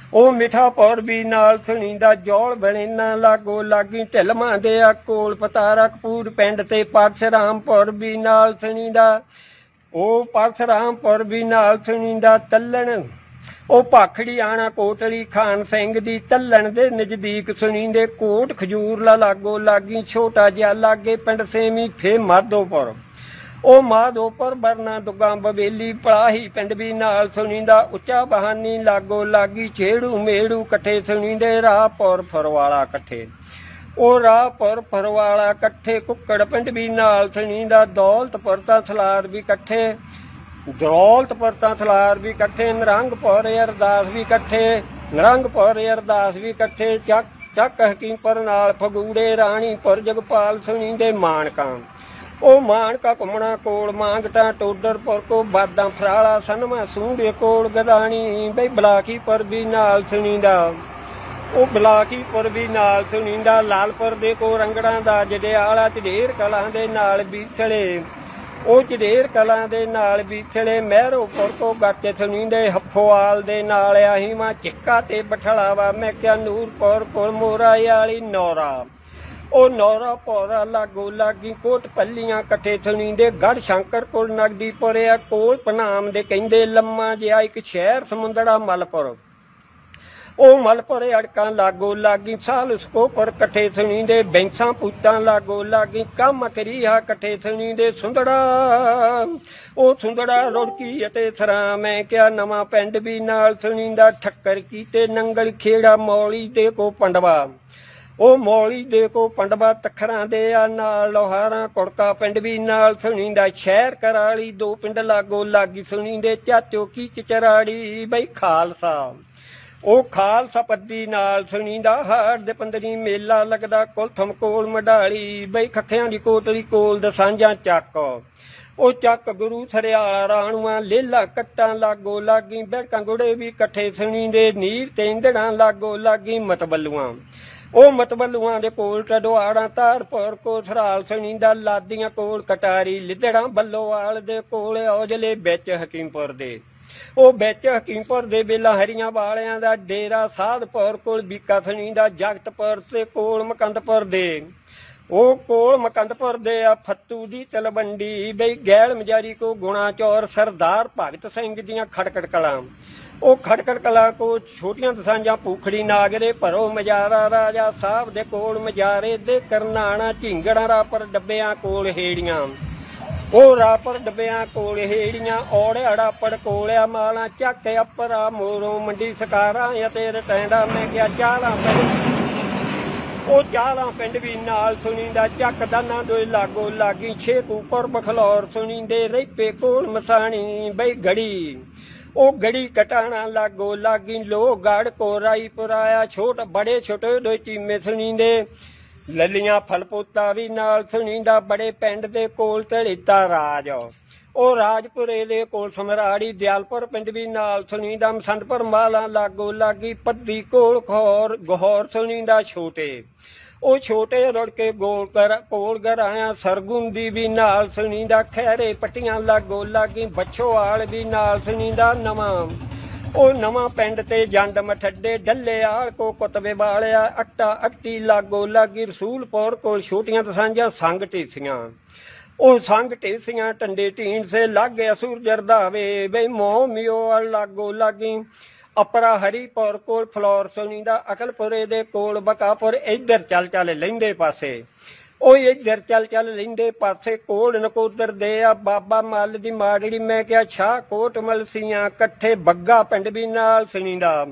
ਉਹ ਮਿਠਾਪੁਰ ਵੀ ਨਾਲ ਸੁਣੀਂਦਾ, ਜੌਲ ਬਣੇਨਾ ਲਾਗੋ ਲਾਗੀ, ਢਿਲਮਾਂ ਦੇ ਆ ਕੋਲ ਪਤਾਰਾ ਕਪੂਰ ਪਿੰਡ ਤੇ ਪਰਸਰਾਮਪੁਰ ਵੀ ਨਾਲ ਸੁਣੀਂਦਾ। ਉਹ ਪਰਸਰਾਮਪੁਰ ਵੀ ਨਾਲ ਸੁਣੀਂਦਾ। ਤੱਲਣ ਉਹ ਭਾਖੜੀ ਆਣਾ ਕੋਟਲੀ ਖਾਨ ਸਿੰਘ ਦੀ, ਤੱਲਣ ਦੇ ਨਜ਼ਦੀਕ ਸੁਣੀਂਦੇ। ਕੋਟ ਖਜੂਰਲਾ ਲਾਗੋ ਲਾਗੀ, ਛੋਟਾ ਜਿਹਾ ਲਾਗੇ ਪਿੰਡ ਸੇਵੀਂ ਫੇ ਮਾਧੋਪੁਰ। ਉਹ ਮਾਧੋਪੁਰ ਬਰਨਾ ਦੁੱਗਾ ਬਵੇਲੀ ਪਲਾਹੀ ਪਿੰਡ ਵੀ ਨਾਲ ਸੁਣੀਂਦਾ। ਉੱਚਾ ਬਹਾਨੀ ਲਾਗੋ ਲਾਗੀ, ਛੇੜੂ ਮੇੜੂ ਇਕੱਠੇ ਸੁਣੀਂਦੇ। ਰਾਹਪੁਰ ਫਰਵਾਲਾ ਇਕੱਠੇ, ਉਹ ਰਾਹਪੁਰ ਫਰਵਾਲਾ ਇਕੱਠੇ। ਕੁੱਕੜ ਪਿੰਡ ਵੀ ਨਾਲ ਸੁਣੀਂਦਾ। ਦੌਲਤਪੁਰ ਤਾਂ ਸਲਾਰ ਵੀ ਇਕੱਠੇ, ਦੌਲਤਪੁਰ ਤਾਂ ਸਲਾਰ ਵੀ ਇਕੱਠੇ। ਨਿਰੰਗਪੁਰ ਅਰਦਾਸ ਵੀ ਇਕੱਠੇ, ਨਿਰੰਗਪੁਰ ਅਰਦਾਸ ਵੀ ਇਕੱਠੇ। ਚੱਕ ਹਕੀਮਪੁਰ ਨਾਲ ਫਗੂੜੇ, ਰਾਣੀਪੁਰ ਜਗਪਾਲ ਸੁਣੀਂਦੇ। ਮਾਨਕਾਂ ਉਹ ਮਾਨਕਾ ਘੁੰਮਣਾ ਕੋਲ ਮਾਂਗਟਾ, ਟੋਡਰਪੁਰ ਕੋ ਬਾਦਾਂ ਫਰਾਲਾ, ਸਨਮਾ ਸੂੰਡੇ ਕੋਲ ਗਦਾਣੀ ਬਈ। ਬਲਾਕੀਪੁਰ ਵੀ ਨਾਲ ਸੁਣੀਂਦਾ। ਉਹ ਬਲਾਕੀਪੁਰ ਵੀ ਨਾਲ ਸੁਣੀਂਦਾ। ਲਾਲਪੁਰ ਦੇ ਕੋ ਰੰਗੜਾਂ ਦਾ ਜੜਿਆਲਾ, ਝੜੇਰ ਕਲਾਂ ਦੇ ਨਾਲ ਬੀਸਲੇ, ਉਹ ਝੜੇਰ ਕਲਾਂ ਦੇ ਨਾਲ ਬੀਸਲੇ। ਮਹਿਰੋਪੁਰ ਕੋ ਗਾਟੇ ਸੁਣੀਂਦੇ। ਹੱਫੋਵਾਲ ਦੇ ਨਾਲ ਆਹੀਵਾਂ ਚਿੱਕਾ ਤੇ ਬਠਲਾਵਾ। ਮੈਂ ਕਿਹਾ ਨੂਰਪੁਰ ਕੋਲ ਮੋਰਾ ਵਾਲੀ ਨੌਰਾ, ਉਹ ਨੌਰਾ ਪੌਰਾ ਲਾਗੋ ਲਾਗੀ। ਕੋਟ ਪੱਲੀਆਂ ਇਕੱਠੇ ਸੁਣੀਂਦੇ। ਗੜ੍ਹ ਸ਼ੰਕਰ ਕੋਲ ਨਗਦੀਪੁਰ ਆ ਕੋਲ ਪਨਾਮ ਦੇ ਕਹਿੰਦੇ। ਲੰਮਾ ਜਿਹਾ ਇੱਕ ਸ਼ਹਿਰ ਸਮੁੰਦੜਾ ਮਲਪੁਰ, ਉਹ ਮਲਪੁਰ ਅੜਕਾਂ ਲਾਗੋ ਲਾਗੀ। ਸਾਲਸਕੋਪੁਰ ਇਕੱਠੇ ਸੁਣੀਂਦੇ। ਬੈਂਸਾਂ ਪੂਤਾਂ ਲਾਗੋ ਲਾਗੀ। ਕੰਮ ਕਰੀਹਾ ਇਕੱਠੇ ਸੁਣੀਂਦੇ। ਸੁੰਦੜਾ ਉਹ ਸੁੰਦੜਾ ਰੁੜਕੀ ਅਤੇ ਸਰਾਂ। ਮੈਂ ਕਿਹਾ ਨਵਾਂ ਪਿੰਡ ਵੀ ਨਾਲ ਸੁਣੀਂਦਾ। ਠੱਕਰ ਕੀਤੇ ਨੰਗਲ ਖੇੜਾ, ਮੌਲੀ ਦੇ ਕੋ ਪੰਡਵਾ, ਉਹ ਮੌਲੀ ਦੇ ਕੋ ਪੰਡਵਾ। ਤਖਰਾਂ ਦੇ ਆ ਨਾਲ ਲੋਹਾਰਾਂ, ਕੁੜਕਾ ਪਿੰਡ ਵੀ ਨਾਲ ਸੁਣੀਂਦਾ। ਸ਼ਹਿਰ ਕਰਾਲੀ ਦੋ ਪਿੰਡ ਲਾਗੋ ਲਾਗੀ ਸੁਣੀਂਦੇ। ਚਾਚੋ ਕੀ ਚਚਰਾੜੀ ਬਈ ਖਾਲਸਾ, ਉਹ ਖਾਲਸਾ ਪੱਦੀ ਨਾਲ ਸੁਣੀਂਦਾ। ਹਾੜ ਦੇ 15 ਮੇਲਾ ਲੱਗਦਾ ਕੁਲਥਮ ਕੋਲ ਮਢਾਲੀ ਬਈ। ਖੱਖਿਆਂ ਦੀ ਕੋਟਲੀ ਕੋਲ ਦਸਾਂਝਾਂ ਚੱਕ, ਉਹ ਚੱਕ ਗੁਰੂ ਸਰਿਆਲਾ ਰਾਣੂਆਂ। ਲੇਲਾ ਕੱਟਾਂ ਲਾਗੋ ਲਾਗੀ, ਬੈਠਕਾਂ ਗੁੜੇ ਵੀ ਇਕੱਠੇ ਸੁਣੀਂਦੇ। ਨੀਰ ਤੇਂਦੜਾਂ ਲਾਗੋ ਲਾਗੀ। ਮਤਬਲੂਆਂ, ਉਹ ਮਤਬਲੂਆਂ ਦੇ ਕੋਲ ਟਡਵਾੜਾਂ। ਤਾਰਪੁਰ ਕੋ ਸਰਾਲ ਸੁਣੀਂਦਾ। ਲਾਦੀਆਂ ਕੋਲ ਕਟਾਰੀ, ਲਿੱਦੜਾਂ ਬੱਲੋਵਾਲ ਦੇ ਕੋਲ ਔਜਲੇ ਵਿੱਚ ਹਕੀਮਪੁਰ ਦੇ, ਉਹ ਵਿੱਚ ਹਕੀਮਪੁਰ ਦੇ ਵੇਲਾ ਹਰੀਆਂ ਵਾਲਿਆਂ ਦਾ ਡੇਰਾ। ਸਾਧਪੁਰ ਕੋਲ ਬੀਕਾ ਸੁਣੀਂਦਾ। ਜਗਤਪੁਰ ਤੇ ਕੋਲ ਮਕੰਦਪੁਰ ਦੇ, ਉਹ ਕੋਲ ਮਕੰਦਪੁਰ ਦੇ ਆ ਫੱਤੂ ਦੀ ਤਲਵੰਡੀ ਬਈ। ਗੈਲ ਮਜਾਰੀ ਕੋ ਗੁਣਾ ਚੌਰ, ਸਰਦਾਰ ਭਗਤ ਸਿੰਘ ਦੀਆਂ ਖੜਕੜ ਕਲਾਂ, ਉਹ ਖੜਕੜ ਕਲਾਂ ਕੋ ਛੋਟੀਆਂ ਦਸਾਂਝਾਂ ਭੂਖੜੀ ਨਾਗਰੇ। ਭਰੋ ਮਜਾਰਾ ਰਾਜਾ ਸਾਹਿਬ ਦੇ ਕੋਲ ਮਜਾਰੇ ਦੇ। ਕਰਨਾਣਾ ਝਿੰਗੜਾਂ ਰਾਪਰ ਡੱਬਿਆਂ ਕੋਲ ਹੇੜੀਆਂ, ਉਹ ਰਾਪਰ ਡੱਬਿਆਂ ਕੋਲ ਹੇੜੀਆਂ। ਔੜਿਆ ਰਾਪੜ ਕੋਲਿਆ ਮਾਲਾਂ। ਚੱਕ ਅਪਰਾ ਮੋਰੋਂ ਮੰਡੀ ਸਕਾਰਾਂ ਅਤੇ ਰਟੈਂਡਾ। ਮੈਂ ਕਿਹਾ ਚਾਲਾਂ ਪਿੰਡ, ਉਹ ਚਾਲਾਂ ਪਿੰਡ ਵੀ ਨਾਲ ਸੁਣੀਂਦਾ। ਚੱਕ ਦਾਨਾ ਦੋਏ ਲਾਗੋ ਲਾਗੀ। ਛੇਕੂਪੁਰ ਬਖਲੌਰ ਸੁਣੀਂਦੇ। ਰੈਪੇ ਕੋਲ ਮਸਾਣੀ ਬਈ ਗੜੀ, ਉਹ ਗੜੀ ਕਟਾਣਾ ਲਾਗੋ ਲਾਗੀ। ਲੋਹਗੜ੍ਹ ਕੋ ਰਾਈਪੁਰ ਆਇਆ। ਛੋਟ ਬੜੇ ਛੋਟੇ ਦੋਏ ਚੀਮੇ ਸੁਣੀਂਦੇ। ਲੱਲੀਆਂ ਫਲਪੋਤਾ ਵੀ ਨਾਲ ਸੁਣੀਂਦਾ। ਬੜੇ ਪਿੰਡ ਦੇ ਕੋਲ ਢਲੀਤਾ ਰਾਜ, ਉਹ ਰਾਜਪੁਰੇ ਦੇ ਕੋਲ ਸਮਰਾੜੀ। ਦਿਆਲਪੁਰ ਪਿੰਡ ਵੀ ਨਾਲ ਸੁਣੀਂਦਾ। ਮਸੰਦਪੁਰ ਮਾਲਾ ਲਾਗੋ ਲਾਗੀ। ਪੱਦੀ ਕੋਲ ਖੌਰ ਗਹੌਰ ਸੁਣੀਂਦਾ। ਛੋਟੇ, ਉਹ ਛੋਟੇ ਰੁੜ ਕੇ ਕੋਲ ਗਰਾਇਆ। ਸਰਗੁਣ ਦੀ ਵੀ ਨਾਲ ਸੁਣੀਂਦਾ। ਖੈਰੇ ਪੱਟੀਆਂ ਲਾਗੋ ਲਾਗੀ। ਬੱਛੋਵਾਲ ਵੀ ਨਾਲ ਸੁਣੀਂਦਾ। ਨਵਾਂ, ਉਹ ਨਵਾਂ ਪਿੰਡ ਤੇ ਜੰਡ ਮਠੱਡੇ। ਡੱਲੇਆਲ ਕੋ ਕੁਤਬੇ ਵਾਲਿਆ। ਅੱਟਾ ਅੱਟੀ ਲਾਗੋ ਲਾਗੀ। ਰਸੂਲਪੁਰ ਕੋਲ ਛੋਟੀਆਂ ਦਸਾਂਝਾਂ ਸੰਗ ਢੇਸੀਆਂ, ਉਹ ਸੰਗ ਢੇਸੀਆਂ। ਟੰਡੇ ਢੀਂਡ ਸੇ ਲਾਗੇ ਅਸੂਰ ਜਰਦਾਵੇ ਬਈ। ਮੋਹ ਮਿਓ ਲਾਗੋ ਲਾਗੀ। ਅਪਰਾ ਹਰੀਪੁਰ ਕੋਲ ਫਲੌਰ ਸੁਣੀਂਦਾ। ਅਕਲਪੁਰੇ ਦੇ ਕੋਲ ਬਕਾਪੁਰ। ਇੱਧਰ ਚੱਲ ਚੱਲ ਲਹਿੰਦੇ ਪਾਸੇ, ਉਹ ਇੱਧਰ ਚੱਲ ਚੱਲ ਲਹਿੰਦੇ ਪਾਸੇ। ਕੋਲ ਨਕੋਦਰ ਦੇ ਆ ਬਾਬਾ ਮੱਲ ਦੀ ਮਾੜੜੀ। ਮੈਂ ਕਿਹਾ ਸ਼ਾਹਕੋਟ ਮਲਸੀਆਂ ਇਕੱਠੇ। ਬੱਗਾ ਪਿੰਡ ਵੀ ਨਾਲ ਸੁਣੀਂਦਾ।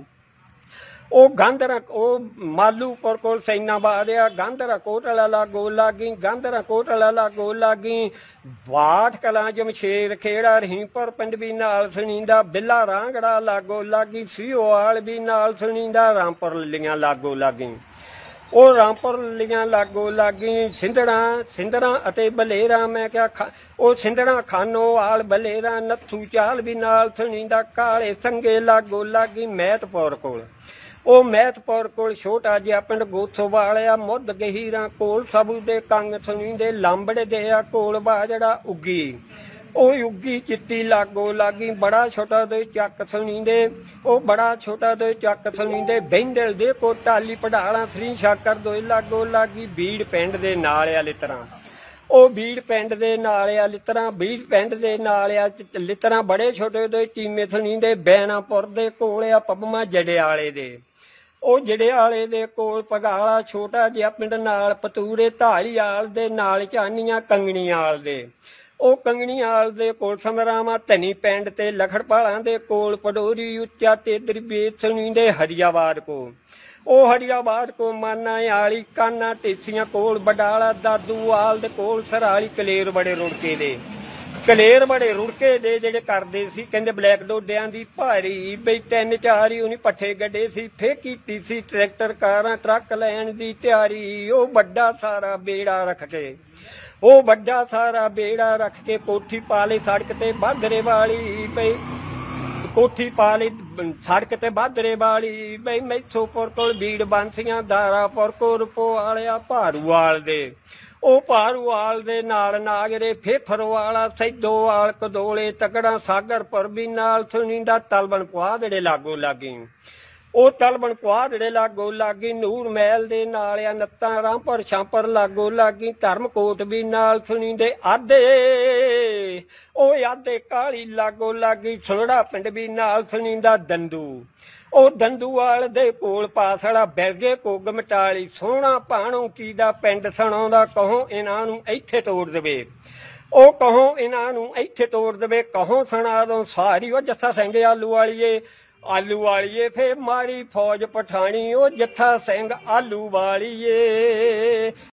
ਉਹ ਗਾਂਧਰਾ, ਉਹ ਮਾਲੂਪੁਰ ਕੋਲ ਸੈਨਾਬਾਦ ਆ। ਗਾਂਧਰਾ ਕੋਟਲਾ ਲਾਗੋ ਲਾਗੀ। ਗਾਂਧਰਾ ਕੋਟਲਾ ਲਾਗੋ ਲਾਗੀ। ਬਾਠ ਕਲਾਂ ਜਮਸ਼ੇਰ ਖੇੜਾ। ਰਹੀਮਪੁਰ ਪਿੰਡ ਵੀ ਨਾਲ ਸੁਣੀਂਦਾ। ਬਿੱਲਾ ਰਾਂਗੜਾ ਲਾਗੋ ਲਾਗੀ। ਸੀਓਵਾਲ ਵੀ ਨਾਲ ਸੁਣੀਂਦਾ। ਰਾਮਪੁਰ ਲੱਲੀਆਂ ਲਾਗੋ ਲਾਗੀ, ਉਹ ਰਾਮਪੁਰ ਲੱਲੀਆਂ ਲਾਗੋ ਲਾਗੀ। ਸਿੰਧੜਾਂ ਅਤੇ ਬਲੇਰਾ। ਮੈਂ ਕਿਹਾ ਉਹ ਸਿੰਧੜਾਂ ਖਾਨੋਵਾਲ ਬਲੇਰਾ। ਨੱਥੂ ਚਾਲ ਵੀ ਨਾਲ ਸੁਣੀਂਦਾ। ਕਾਲੇ ਸੰਗੇ ਲਾਗੋ ਲਾਗੀ। ਮਹਿਤਪੁਰ ਕੋਲ, ਉਹ ਮਹਿਤਪੁਰ ਕੋਲ ਛੋਟਾ ਜਿਹਾ ਪਿੰਡ ਗੋਥੋ ਵਾਲਿਆ। ਮੁੱਧ ਗਹੀਰਾਂ ਕੋਲ ਸਾਬੂ ਦੇ ਕੰਗ ਸੁਣੀਂਦੇ। ਲਾਂਬੜੇ ਦੇ ਆ ਕੋਲ ਬਾਜੜਾ ਉੱਗੀ, ਉਹ ਉੱਗੀ ਚਿੱਟੀ ਲਾਗੋ ਲਾਗੀ ਬੜਾ ਛੋਟਾ ਦੇ ਚੱਕ ਸੁਣੀ ਦੇ ਉਹ ਬੜਾ ਛੋਟਾ ਦੇ ਚੱਕ ਸੁਣੀ ਦੇ ਬਹਿੰਦਲ ਦੇ ਕੋ ਟਾਲੀ ਪੜਾਲਾ ਸ੍ਰੀ ਸ਼ਾਕਰ ਦੋਏ ਲਾਗੋ ਲਾਗੀ ਬੀੜ ਪਿੰਡ ਦੇ ਨਾਲ ਆ ਲਿਤਰਾਂ ਉਹ ਬੀੜ ਪਿੰਡ ਦੇ ਨਾਲ ਆ ਲਿਤਰਾਂ ਬੀੜ ਪਿੰਡ ਦੇ ਨਾਲ ਆ ਲਿਤਰਾਂ ਬੜੇ ਛੋਟੇ ਦੇ ਟੀਮੇ ਸੁਣੀ ਦੇ ਬੈਣਾਪੁਰ ਦੇ ਕੋਲ ਆ ਪੱਬਮਾ ਜੜਿਆਲੇ ਦੇ ਉਹ ਜੜਿਆਲੇ ਦੇ ਕੋਲ ਪਗਾਲਾ ਛੋਟਾ ਜਿਹਾ ਪਿੰਡ ਨਾਲ ਪਤੂਰੇ ਢਾਲੀਵਾਲ ਦੇ ਨਾਲ ਚਾਨੀਆਂ ਕੰਗਣੀਵਾਲ ਦੇ ਉਹ ਕੰਗਣੀਵਾਲ ਦੇ ਕੋਲ ਸਮਰਾਵਾਂ ਧਨੀ ਪਿੰਡ ਤੇ ਲਖੜਪਾਲਾਂ ਦੇ ਕੋਲ ਪਡੋਰੀ ਉੱਚਾ ਤੇ ਦਰਬੇਤ ਸੁਣੀ ਦੇ ਹਰੀਆਬਾਦ ਕੋ ਉਹ ਹਰੀਆਬਾਦ ਕੋ ਮਾਨਾ ਆਲੀ ਕਾਨਾ ਢੇਸੀਆਂ ਕੋਲ ਬਡਾਲਾ ਦਾਦੂਵਾਲ ਦੇ ਕੋਲ ਸਰਾਲੀ ਕਲੇਰ ਬੜੇ ਰੁੜਕੇ ਦੇ ਕਲੇਰ ਬੜੇ ਰੁੜਕੇ ਦੇ ਜਿਹੜੇ ਕਰਦੇ ਸੀ ਕਹਿੰਦੇ ਬਲੈਕ ਡੋਡਿਆਂ ਦੀ ਭਾਰੀ ਬਈ 3-4 ਹੀ ਉਹਨੇ ਪੱਠੇ ਗੱਡੇ ਸੀ ਫੇਰ ਕੀਤੀ ਸੀ ਟਰੈਕਟਰ ਕਾਰਾਂ ਟਰੱਕ ਲੈਣ ਦੀ ਤਿਆਰੀ ਉਹ ਵੱਡਾ ਸਾਰਾ ਬੇੜਾ ਰੱਖ ਕੇ ਉਹ ਵੱਡਾ ਸਾਰਾ ਬੇੜਾ ਰੱਖ ਕੇ ਕੋਠੀ ਪਾ ਲਈ ਸੜਕ ਤੇ ਬਾਦਰੇ ਵਾਲੀ ਬਈ ਕੋਠੀ ਪਾ ਲਈ ਸੜਕ ਤੇ ਬਾਦਰੇ ਵਾਲੀ ਬਈ ਮੈਥੋਪੁਰ ਕੋਲ ਬੀੜ ਬਾਂਸੀਆਂ ਦਾਰਾਪੁਰ ਕੋ ਰੁਪੋ ਵਾਲਿਆ ਭਾਰੂਵਾਲ ਦੇ ਉਹ ਭਾਰੂਵਾਲ ਦੇ ਨਾਲ ਨਾਗਰੇ ਫੇਫਰਵਾਲਾ ਸੈਦੋਵਾਲ ਕਦੋਲੇ ਤਕੜਾ ਸਾਗਰਪੁਰ ਵੀ ਨਾਲ ਸੁਣੀ ਦਾ ਤਲਬਣ ਪੁਆਧੜੇ ਲਾਗੋ ਲਾਗੀ ਉਹ ਤਲਬਣ ਪੁਆਧੜੇ ਲਾਗੋ ਲਾਗੀ ਨੂਰ ਮਹਿਲ ਦੇ ਨਾਲ ਆ ਨੱਤਾਂ ਰਾਮਪੁਰ ਸ਼ਾਮਪੁਰ ਲਾਗੋ ਲਾਗੀ ਧਰਮਕੋਟ ਵੀ ਨਾਲ ਸੁਣੀ ਦੇ ਆਧੇ ਉਹ ਆਧੇ ਕਾਲੀ ਲਾਗੋ ਲਾਗੀ ਸੁਲੜਾ ਪਿੰਡ ਵੀ ਨਾਲ ਸੁਣੀ ਦਾ ਦੰਦੂ ਉਹ ਦੰਦੂਵਾਲ ਦੇ ਕੋਲ ਪਾਸੜਾ ਬਿਰਗੇ ਕੁੱਗ ਮਟਾਲੀ ਸੋਹਣਾ ਭਾਣੋ ਕੀ ਦਾ ਪਿੰਡ ਸੁਣਾਉਂਦਾ ਕਹੋ ਇਹਨਾਂ ਨੂੰ ਇੱਥੇ ਤੋੜ ਦੇਵੇ ਉਹ ਕਹੋ ਇਹਨਾਂ ਨੂੰ ਇੱਥੇ ਤੋੜ ਦੇਵੇ ਕਹੋ ਸੁਣਾ ਦੋ ਸਾਰੀ ਉਹ ਜੱਥਾ ਸਿੰਘ ਆਲੂ ਵਾਲੀਏ ਫੇ ਮਾਰੀ ਫੌਜ ਪਠਾਣੀ ਉਹ ਜੱਥਾ ਸਿੰਘ ਆਲੂ ਵਾਲੀਏ।